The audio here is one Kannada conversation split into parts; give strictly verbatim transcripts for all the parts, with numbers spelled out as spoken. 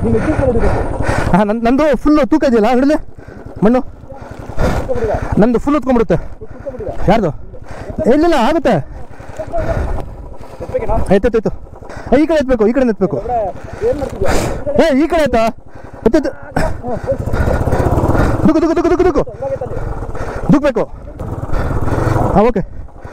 ಹಾಂ ನನ್ನ ನಂದು ಫುಲ್ಲು ತೂಕ ಇದೆಯಲ್ಲ ಹಿಡಿಲೆ ಮಣ್ಣು ನಂದು ಫುಲ್ ಹೊತ್ಕೊಂಡ್ಬಿಡುತ್ತೆ. ಯಾರ್ದು? ಇಲ್ಲಿಲ್ಲ ಆಗುತ್ತೆ. ಆಯ್ತಾಯ್ತು ಈ ಕಡೆ ಎತ್ತಬೇಕು, ಈ ಕಡೆ ಎತ್ತಬೇಕು. ಏ ಈ ಕಡೆ ಆಯ್ತಾ? ಎತ್ತ ದುಕ್ಕು ದುಕ್ಕು ದುಕ್ಕು ದುಕ್ಕು ದುಕ್ಕು ದುಕ್ಬೇಕು. ಹಾಂ ಓಕೆ.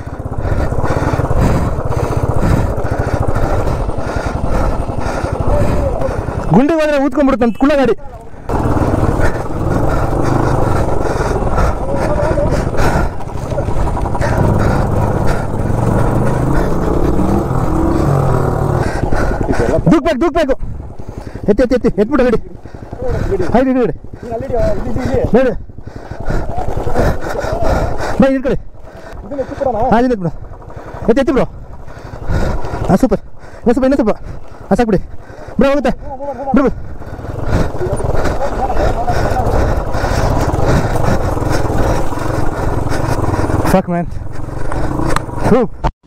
ಗುಂಡಿಗೆ ಹೋದ್ರೆ ಊದ್ಕೊಂಡ್ಬಿಡುತ್ತೆ ಅಂತ ಕುಳ್ಳ ಗಾಡಿ. ದುಕ್ಬೇಕು ದುಕ್ಬೇಕು. ಎತ್ತಿ ಎತ್ತಿ ಎತ್ತಿ ಎತ್ಬಿಟ್ಟು ಗಾಡಿ ಹಾಗೆ ಇಡಿ ಇಡಿ ಬೇಡ ಬೈ ಈ ಕಡೆ. ಹಾಂ ಇದು ಎತ್ಬಿಡು, ಎತ್ತಿ ಎತ್ತಿ ಬಿಡು. ಹಾಂ ಸೂಪರ್. ಇನ್ನೂ ಸ್ವಲ್ಪ ಇನ್ನೂ ಸ್ವಲ್ಪ ಹಾಂ ಸಾಕ್ಬಿಡಿ ಬಿಡು, ಹೋಗುತ್ತೆ ಬಿಡು ಬಿಡು. ಸಾಕು ಮ್ಯಾನ್. ಹ್ಞೂ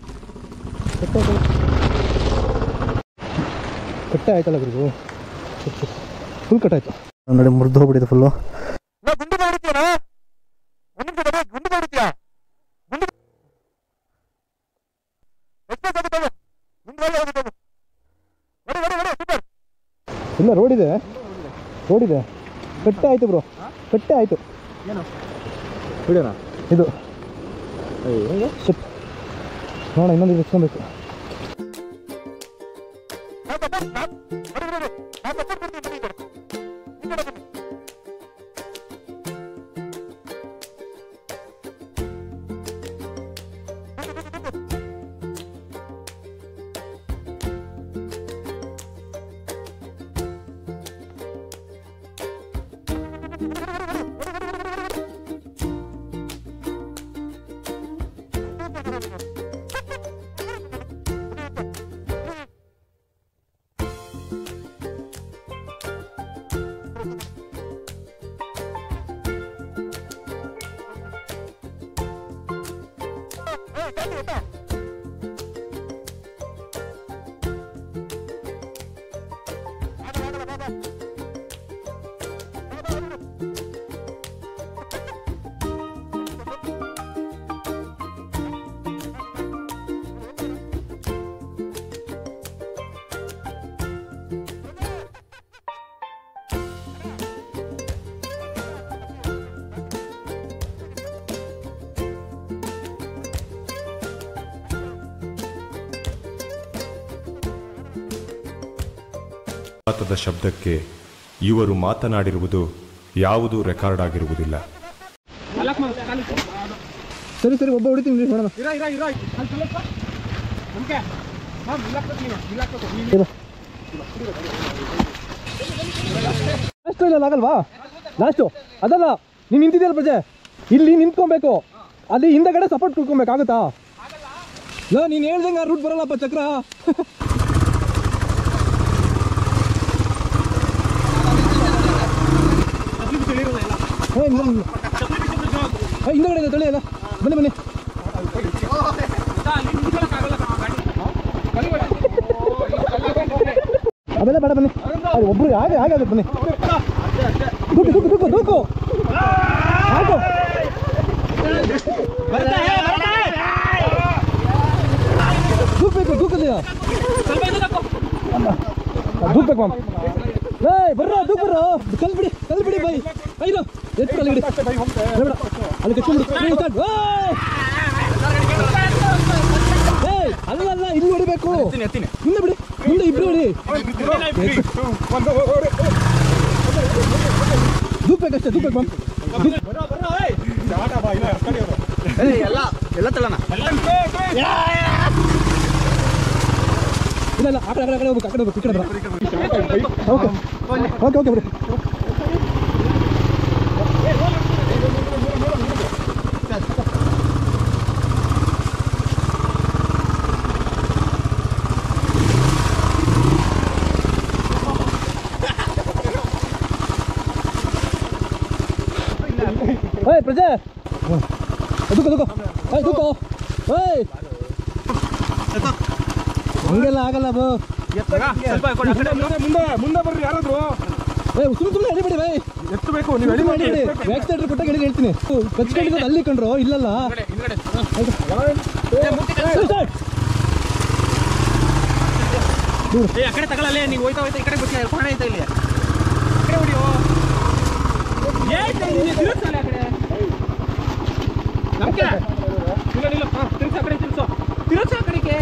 ಕಟ್ಟೆ ಆಯ್ತಲ್ಲ ಗುರು, ಫುಲ್ ಕಟ್ಟಾಯ್ತು ನೋಡಿ, ಮುರಿದು ಹೋಗ್ಬಿಟ್ಟಿದೆ ಫುಲ್ಲು. ಗುಂಡು ಮಾಡುತ್ತೀಯ ಗುಂಡು ಮಾಡುತ್ತೀಯಾ ಇಲ್ಲ ರೋಡ್ ಇದೆ, ರೋಡ್ ಇದೆ. ಕಟ್ಟೆ ಆಯ್ತು ಬ್ರೋ, ಕಟ್ಟೆ ಆಯ್ತು. ಬಿಡೋಣ ಇದು ನೋಡ, ಇನ್ನೊಂದು ಇಸ್ಕೊಬೇಕು. ಪಾತದ ಶಬ್ದಕ್ಕೆ ಇವರು ಮಾತನಾಡಿರುವುದು ಯಾವುದೂ ರೆಕಾರ್ಡ್ ಆಗಿರುವುದಿಲ್ಲ. ಸರಿ ಸರಿ ಒಬ್ಬ ಹೊಡಿತೀನಿ ನೋಡೋಣ. ಲಾಸ್ಟ್ ಇಲ್ಲ ಆಗಲ್ವಾ? ಲಾಸ್ಟು ಅದಲ್ಲ, ನೀನು ನಿಂತಿದ್ದೀಯಲ್ಲ ಪ್ರಜೆ, ಇಲ್ಲಿ ನಿಂತ್ಕೊಬೇಕು, ಅಲ್ಲಿ ಹಿಂದಗಡೆ ಸಪೋರ್ಟ್ ಕೊಡ್ಕೊಬೇಕಾಗುತ್ತಾ? ಇಲ್ಲ ನೀನು ಹೇಳ್ದಂಗೆ ರೂಟ್ ಬರಲ್ಲಪ್ಪ ಚಕ್ರ. ಹಿಂದಗಡೆ ಇದೆ ತೊಳಿ ಅಲ್ಲ, ಬನ್ನಿ ಬನ್ನಿ. ಅವೆಲ್ಲ ಬೇಡ ಬನ್ನಿ, ಒಬ್ರು ಹಾಗೆ ಹಾಗೆ ಆಗುತ್ತೆ ಬನ್ನಿ. ದೂಕು ದೂಕು ದೂಕು ದೂಕು ಹಾಕು. ದೂಕ್ಬೇಕು ದೂಕದೆಯಾ ದೂಕ್ಬೇಕು ಮಾಮ್. ಏಯ್ ಬರ್ರ ದೂಕ್ ಬರ್ರ, ಕಲ್ ಬಿಡಿ ಕಲ್ ಬಿಡಿ ಬೈ. ಐದು ಎತ್ತು ಕಲ್ ಬಿಡಿ, ಅಲ್ಲಿ ಕಚ್ಕೊಂಡ್ಬಿಡು. ಏಯ್ ಅಲ್ಲ ಅಲ್ಲ, ಇಲ್ಲಿ ಹೊಡಿಬೇಕು. ಹಿಂದೆ ಬಿಡಿ, ಹಿಂದೆ ಇಬ್ರು ಹೊಡಿ. ದೂಕ್ಬೇಕಷ್ಟೇ, ದೂಕ್ಬೇಕು ಮಾಮ್. ಎಲ್ಲ ತಳ್ಳೋಣ. ಇಲ್ಲ ಇಲ್ಲ, ಆ ಕಡೆ ಆ ಕಡೆ ಹೋಗ್ಬೇಕು, ಆ ಕಡೆ ಹೋಗ್ಬೇಕು, ಈ ಕಡೆ ಬರ. ಓಕೆ ಓಕೆ ಓಕೆ ಬಿಡಿ. ಏಯ್ ಪ್ರಜೆ ದುಃಖ ದುಃಖ ಏಯ್ ದುಃಖ ಏಯ್ ಹಂಗೆಲ್ಲ ಆಗಲ್ಲ ಬೋ. ಮುಂದೆ ಮುಂದೆ ಬರ್ರಿ ಯಾರಾದ್ರು. ಸುಮ್ಮನೆ ಸುಮ್ಮನೆ ಎಳಿಬೇಡಿ ಬೈ ಎತ್ತಬೇಕು ನೀವು ಎಳಿ ಮಾಡಿ ಬ್ಯಾಕ್ ಸೈಡ್ ಕೊಟ್ಟಾಗ ಎಳಿ ಹೇಳ್ತೀನಿ ಕಚ್ಕೊಂಡಿದ್ದು ಅಲ್ಲಿ ಕಂಡ್ರು ಇಲ್ಲಲ್ಲ ಆ ಕಡೆ ತಗೊಳ್ಳಲ್ಲ ನೀವು ಹೋಯ್ತಾ ಹೋಯ್ತಾ ಈ ಕಡೆ ಬಿಟ್ಟು ಕೋಣ ಐತೆ ಇಲ್ಲಿ ಆ ಕಡೆ ಹೊಡಿಯೋ ತಿರುಗ್ತಾನೆ ಆ ಕಡೆ ನಮ್ಗೆ ಇಲ್ಲ ಇಲ್ಲ ತಿರುಗ್ಸ ಆ ಕಡೆ ತಿರುಗ್ಸೋ ತಿರುಗ್ಸ ಆ ಕಡೆಗೆ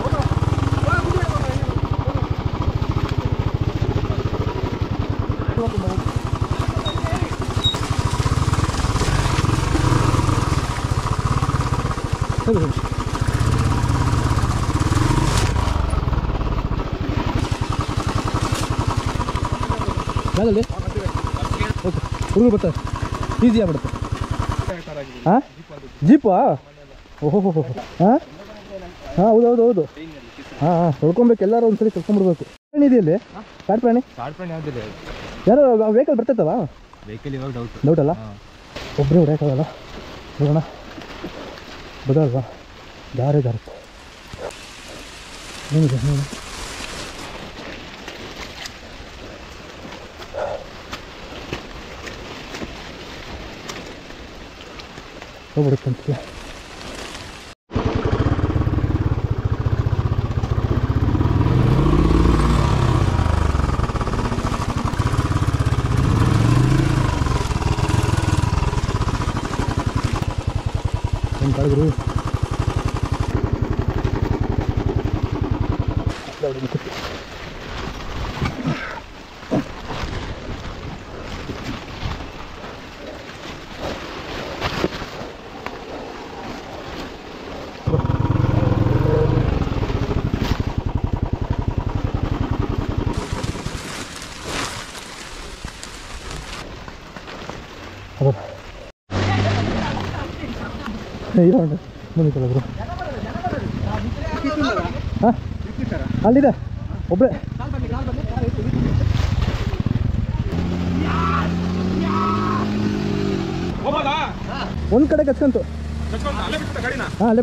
ಯಾವ್ದಲ್ಲಿ ಓಕೆ ಹುಡುಗರು ಬರ್ತಾರೆ ಈಸಿ ಆಗ್ಬಿಡುತ್ತೆ ಹಾಂ ಜೀಪಾ ಓಹೋ ಹೋ ಹಾಂ ಹಾಂ ಹೌದು ಹೌದು ಹೌದು ಹಾಂ ಹಾಂ ತೊಳ್ಕೊಬೇಕು ಎಲ್ಲರೂ ಒಂದ್ಸರಿ ಕರ್ಕೊಂಡ್ಬಿಡ್ಬೇಕು ಪ್ರಾಣಿ ಇದೆಯಲ್ಲಿ ಕಾಡು ಪ್ರಾಣಿ ಕಾಡು ಪ್ರಾಣಿ ಯಾವ್ದಿದೆ ಯಾರೋ ವೆಹಿಕಲ್ ಬರ್ತೈತವ ವೆಹಿಕಲ್ ಇವಾಗ ಡೌಟ್ ಡೌಟ್ ಅಲ್ಲ ಒಬ್ಬರೇ ಹೊಡ್ಯಾಕಾಗಲ್ಲ ನೋಡೋಣ ಬದಲ್ವಾ ದಾರಿ ದಾರುತ್ತೆ ಏನಿದೆ ಏನು ಹೋಗ್ಬಿಡುತ್ತೆ ಅಂತೀಯ ಏನು ಕಾಡಿದ್ರು ಇರೋ ಮುಂದೆ ತಗೊಳ್ಳಿ ಹಾಂ ಅಲ್ಲಿದೆ ಒಬ್ಬರೇ ಒಂದು ಕಡೆ ಕಚ್ಕೊಂತು ಹಾಂ ಅಲ್ಲೇ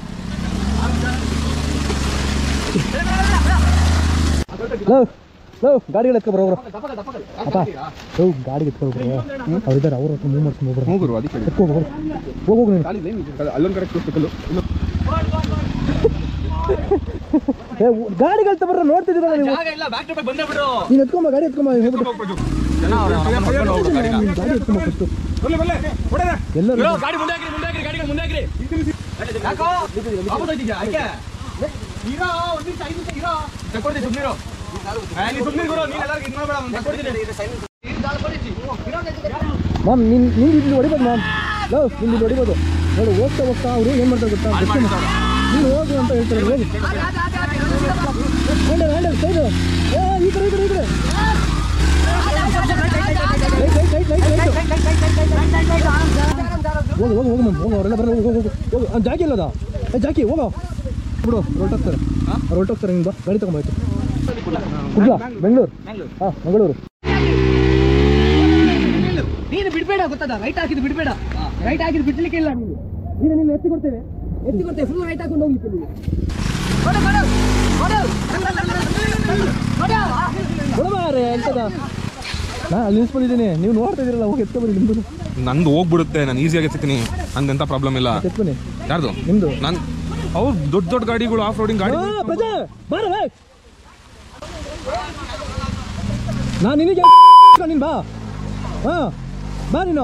ಲವ್ ಲವ್ ಗಾಡಿಗಳು ಎತ್ಕೊಬ್ರು ಅವರು ಅಪ್ಪ ಲವ್ ಗಾಡಿಗೆ ಎತ್ಕೊಬ್ರು ಅವ್ರಿದ್ದಾರೆ ಅವರು ಮೂವ್ ಮಾಡ್ಕೊಂಡು ಹೋಗ್ರು ಹೋಗ್ರು ಅದಕ್ಕೆ ಎತ್ಕೋಬೇಕು ಹೋಗಿ ಹೋಗು ನೀನು ಅಲ್ಲೊಂದು ಕಡೆ ಕೂತ್ಕಲ್ಲು ಗಾಡಿಗಳು ತಗೊಬ್ರ ನೋಡ್ತಿದ್ದೀರಲ್ಲ ನೀವು ನೀನು ಎತ್ಕೊಂಬ ಗಾಡಿ ಎತ್ಕೊಂಬ ಹೋಗ್ಬಿಟ್ಟು ಗಾಡಿ ಎತ್ಕೊಂಬ ಫಸ್ಟು ಎಲ್ಲರೂ ಗಾಡಿ ಮುಂದೆ ಹಾಕ್ರಿ ಮುಂದೆ ಹಾಕ್ರಿ ಗಾಡಿಗಳು ಮುಂದೆ ಹಾಕ್ರಿ ಇರೋ ಒಂದು ನಿಮಿಷ ಐದು ನಿಮಿಷ ಇರೋ ತಗೊಳ್ತೀನಿ ಸುಮ್ಮನಿರೋ ಮ್ಯಾಮ್ ನಿನ್ ನಿಂದು ಇಲ್ಲಿ ಹೊಡಿಬೋದು ಮ್ಯಾಮ್ ಲವ್ ನಿಂದು ಇಲ್ಲಿ ಹೊಡಿಬೋದು ನೋಡು ಹೋಗ್ತಾ ಹೋಗ್ತಾ ಅವರು ಏನು ಮಾಡ್ತಾರೆ ಗೊತ್ತಾ ನೀನು ಹೋಗು ಅಂತ ಹೇಳ್ತಾರೆ ಹೋಗಿ ಹ್ಯಾಂಡಲ್ ಹ್ಯಾಂಡಲ್ ಸೈಡು ಏ ಈ ಕಡೆ ಈ ಕಡೆ ಈ ಕಡೆ ಹೋಗು ಹೋಗು ಹೋಗು ಮ್ಯಾಮ್ ಹೋಗು ಅವರೆಲ್ಲ ಬರೋ ಹೋಗು ಹೋಗು ಹೋಗು ಅವ್ನು ಜಾಕಿ ಇಲ್ಲದ ಏ ಜಾಕಿ ಹೋಗೋ ಬಿಡು ಹೊರಟೋಗ್ತಾರೆ ಅವ್ರು ಹೊರಟೋಗ್ತಾರೆ ನಿಂದು ಗಾಡಿ ತಗೊಂಬಾಯ್ತು ಕುಡ್ಲ ಬೆಂಗಳೂರು ಹಾಂ ಮಂಗಳೂರು ನೀನು ಬಿಡಬೇಡ ಗೊತ್ತದ ರೈಟ್ ಹಾಕಿದ್ದು ಬಿಡಬೇಡ ರೈಟ್ ಹಾಕಿದ್ದು ಬಿಡ್ಲಿಕ್ಕೆ ಇಲ್ಲ ನೀನು ನೀನು ನೀನು ಎತ್ತಿ ಕೊಡ್ತೇವೆ ಎತ್ತಿ ಕೊಡ್ತೇವೆ ಫುಲ್ ರೈಟ್ ಹಾಕೊಂಡು ಹೋಗ್ಲಿಕ್ಕೆ ನೀವು ಕೊಡಬಾರೆ ಎಂತದ ನಾ ಅಲ್ಲಿ ನಿಲ್ಸ್ಕೊಂಡಿದ್ದೀನಿ ನೀವು ನೋಡ್ತಾ ಇದೀರಲ್ಲ ಹೋಗಿ ಎತ್ಕೊಬನ್ನಿ ನಿಮ್ದು ನಂದು ಹೋಗ್ಬಿಡುತ್ತೆ ನಾನು ಈಸಿಯಾಗಿ ಎತ್ತೀನಿ ನಂದೆಂತ ಪ್ರಾಬ್ಲಮ್ ಇಲ್ಲ ಎತ್ಕೊನಿ ಯಾರ್ದು ನಿಮ್ದು ನಾನು ಅವ್ರು ದೊಡ್ಡ ದೊಡ್ಡ ಗಾಡಿಗಳು ಆಫ್ ರೋಡಿಂಗ್ ಗಾಡಿ ಪ್ರಜಾ ಬಾರ ನಾನು ನಿನಗೆ ನೀನು ಬಾ ಹಾಂ ಬಾ ನೀನು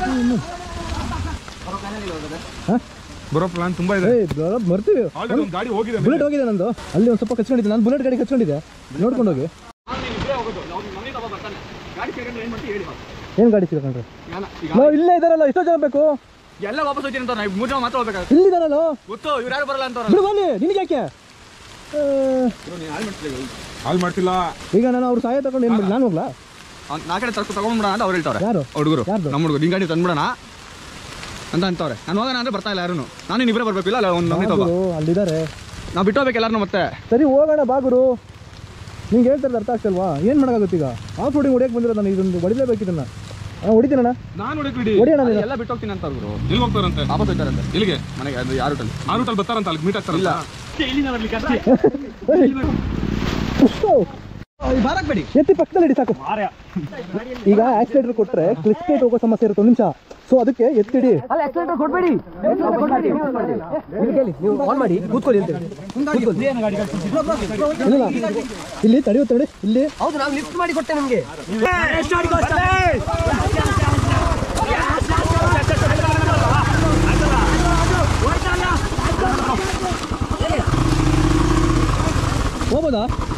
ಬರೋ ಪ್ಲಾನ್ ತುಂಬಾ ಇದೆ ಏಯ್ ಬರ್ತೀವಿ ಆಲ್ರೆಡಿ ಒಂದು ಗಾಡಿ ಹೋಗಿದೆ ಬುಲೆಟ್ ಹೋಗಿದೆ ನಂದು ಅಲ್ಲಿ ಒಂದು ಸ್ವಲ್ಪ ಕಚ್ಕೊಂಡಿದ್ದೆ ನಾನು ಬುಲೆಟ್ ಗಾಡಿ ಕಚ್ಕೊಂಡಿದ್ದೆ ನೋಡ್ಕೊಂಡು ಹೋಗಿ ಏನು ಗಾಡಿ ಸಿಗಕೊಂಡ್ರೆ ನಾವು ಇಲ್ಲೇ ಇದಾರಲ್ಲ ಎಷ್ಟೋ ಜನ ಬೇಕು ಎಲ್ಲ ವಾಪಸ್ ಹೋಗ್ತೀನಿ ಅಂತ ನಾವು ಮೂರು ಜನ ಮಾತ್ರ ಹೋಗ್ಬೇಕು ಇಲ್ಲಿದಾರಲ್ಲ ಗೊತ್ತು ಇವ್ರು ಯಾರು ಬರಲ್ಲ ಅಂತ ಬಿಡು ಬನ್ನಿ ನಿನಗೆ ಯಾಕೆ ಹಾಲ್ ಮಾಡ್ತಿಲ್ಲ ಈಗ ನಾನು ಅವ್ರು ಸಹಾಯ ತಗೊಂಡು ಏನು ಮಾಡಿ ನಾನು ಹೋಗ್ಲಾ ನಾ ಕಡೆ ತರ್ಸ್ಕೊ ತಗೊಂಡ್ಬಿಡ ಅಂತ ಅವ್ರು ಹೇಳ್ತಾರೆ ಯಾರು ಹುಡುಗರು ಯಾರ್ದು? ನಮ್ಮ ಹುಡುಗರು ನಿನ್ ಗಾಡಿ ತಂದ್ಬಿಡೋಣ ಅಂತ ಅಂತವ್ರೆ ನಾನು ಹೋಗೋಣ ಅಂದ್ರೆ ಬರ್ತಾ ಇಲ್ಲ ಯಾರು ನಾನು ಇಬ್ಬರೇ ಬರ್ಬೇಕು ಇಲ್ಲ ಒಂದು ನಮ್ನಿ ತಗೋ ಗುರು, ಅಲ್ಲಿದ್ದಾರೆ ನಾವು ಬಿಟ್ಟು ಹೋಗ್ಬೇಕು ಎಲ್ಲಾರು ಮತ್ತೆ ಸರಿ ಹೋಗೋಣ ಬಾಗುರು ನಿಂಗೆ ಹೇಳ್ತಾರೆ ಅರ್ಥ ಆಗ್ತಲ್ವಾ ಏನು ಮಾಡೋಕ್ಕಾಗುತ್ತೆ ಈಗ ಆಫ್ ರೋಡಿಂಗ್ ಹೊಡಿಯಕ್ಕೆ ಬಂದಿರೋ ನಾನು ಇದೊಂದು ಹೊಡಿಲೇಬೇಕು ಇದನ್ನ ಹಾಂ ಹೊಡಿತೀನಣ್ಣ ನಾನು ಹೊಡಿಕ್ಬಿಡಿ ಹೊಡಿಯೋಣ ನೀನು. ಎಲ್ಲ ಬಿಟ್ಟು ಹೋಗ್ತೀನಿ ಅಂತ ಅವ್ರು ಎಲ್ಲಿ ಹೋಗ್ತಾರಂತೆ ವಾಪಸ್ ಹೋಗ್ತಾರಂತೆ ಇಲ್ಲಿಗೆ ಮನೆಗೆ ಅದು ಯಾರು ಟಲ್ ಆ ರೂಟಲ್ಲಿ ಬರ್ತಾರಂತ ಅಲ್ಲಿ ಮೀಟ್ ಆಗ್ತಾರಲ್ಲ ಇಲ್ಲ ಅಯ್ಯೋ. ಬಾರಕ್ಬೇಡಿ. ಎತ್ತಿ ಪಕ್ಕದಲ್ಲಿ ಇಡಿ ಸಾಕು. ಈಗ ಆಕ್ಸಿಲೇಟರ್ ಕೊಟ್ರೆ ಕ್ಲಿಕ್ ಪ್ಲೇಟ್ ಹೋಗೋ ಸಮಸ್ಯೆ ಇರುತ್ತೆ ಒಂದು ನಿಮಿಷ. ಸೊ ಅದಕ್ಕೆ ಎತ್ತಿಡಿ. ಅಲ್ಲ ಆಕ್ಸಿಲೇಟರ್ ಕೊಡ್ಬೇಡಿ, ಆಕ್ಸಿಲೇಟರ್ ಕೊಡ್ಬೇಡಿ. ಇಲ್ಲಿ ಕೇಳಿ, ನೀವು ಆನ್ ಮಾಡಿ ಕೂತ್ಕೊಳ್ಳಿ ಅಂತ ಹೇಳಿ. ಇಲ್ಲ ಇಲ್ಲಿ ತಡೆಯೋ ತಡೆ ಇಲ್ಲಿ. ಹೌದು, ನಾವು ಲಿಫ್ಟ್ ಮಾಡಿ ಕೊಟ್ಟೆ ನಿಮಗೆ. ಹೋಗ್ಬೋದಾ?